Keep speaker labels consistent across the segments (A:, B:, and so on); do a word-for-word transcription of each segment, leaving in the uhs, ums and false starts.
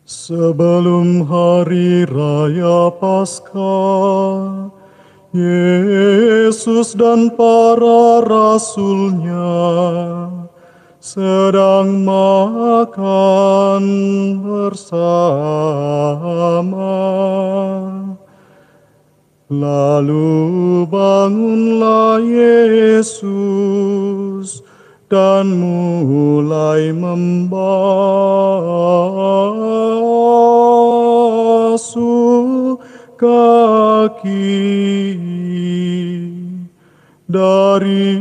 A: Sebelum hari raya Paskah, Yesus dan para rasulnya sedang makan bersama. Lalu bangunlah Yesus dan mulai membasuh kaki dari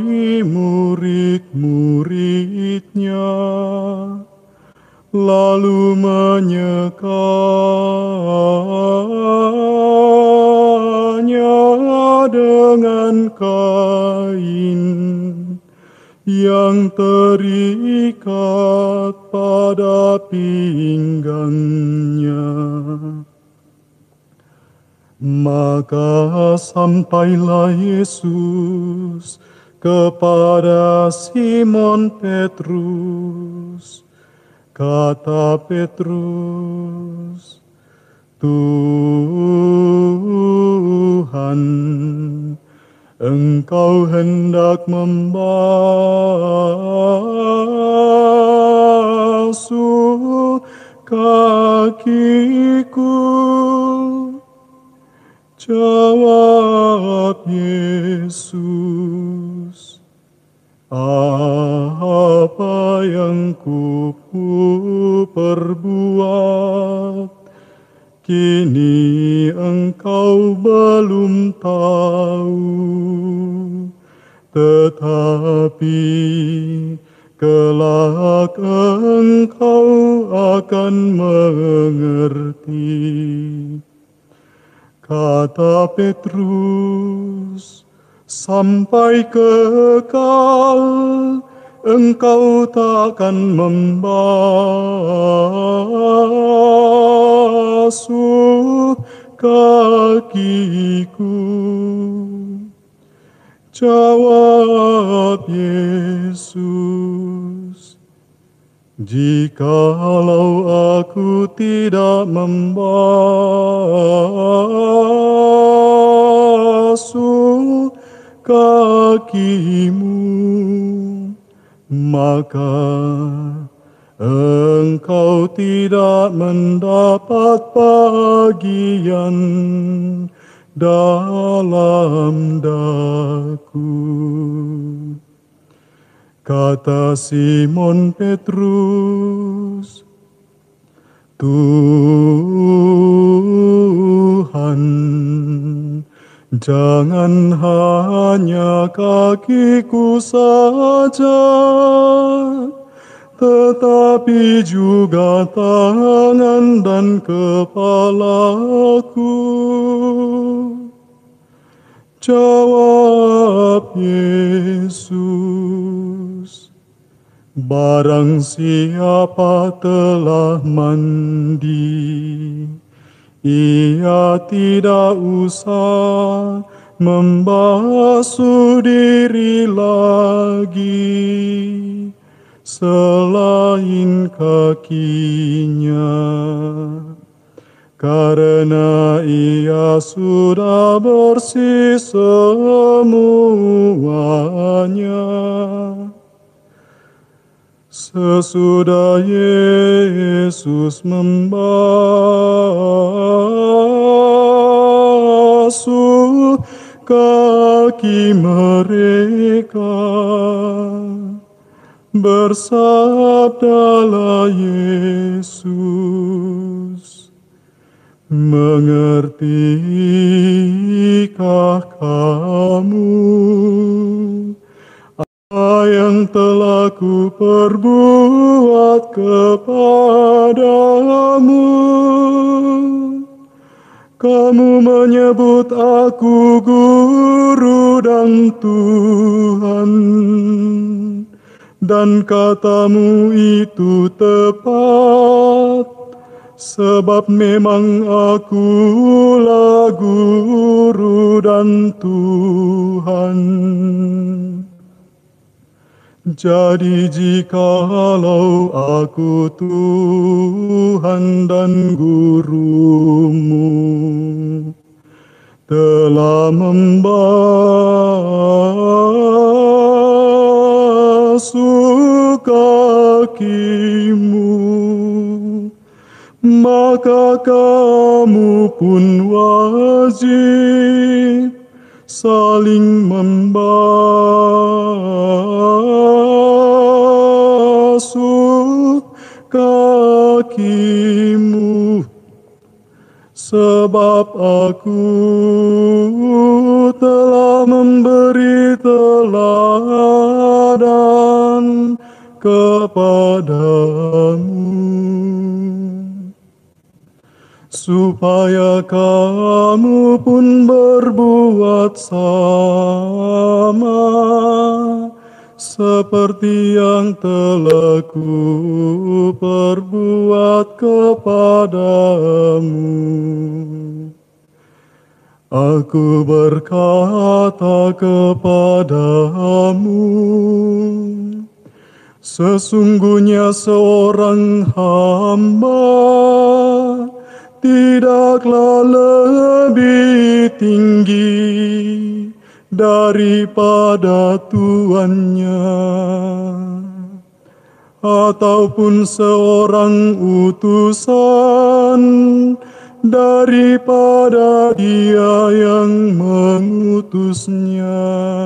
A: murid-muridnya, lalu menyekanya dengan kain yang terikat pada pinggangnya. Maka sampailah Yesus kepada Simon Petrus. Kata Petrus, "Tuhan, Engkau hendak membasuh kakiku?" Jawab Yesus, "Apa yang ku perbuat, kini engkau belum tahu, tetapi kelak engkau akan mengerti." Kata Petrus, "Sampai kekal engkau takkan membasuh kakiku." Jawab Yesus, "Jikalau aku tidak membasuh kakimu, maka engkau tidak mendapat bagian dalam daku." Kata Simon Petrus, "Tuhan, jangan hanya kakiku saja, tetapi juga tangan dan kepalaku." Jawab Yesus, "Barang siapa telah mandi, ia tidak usah membasuh diri lagi selain kakinya, karena ia sudah bersih semuanya." Sesudah Yesus membasuh kaki mereka, bersabdalah Yesus, "Mengertikah kamu apa yang telah ku perbuat kepadamu? Kamu menyebut aku Guru dan Tuhan, dan katamu itu tepat, sebab memang akulah Guru dan Tuhan. Jadi jikalau aku Tuhan dan gurumu telah membasuh kakimu, maka kamu pun wajib saling membasuh kakimu. Sebab aku telah memberi teladan kepadamu, supaya kamu pun berbuat sama seperti yang telah ku perbuat kepadamu. Aku berkata kepadamu, sesungguhnya seorang hamba tidaklah lebih tinggi daripada tuannya, ataupun seorang utusan daripada dia yang mengutusnya.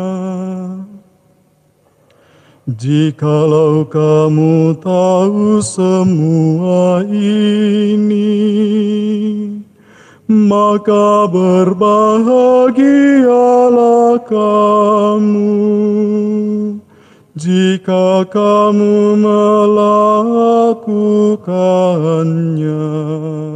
A: Jikalau kamu tahu semua ini, maka berbahagialah kamu jika kamu melakukannya.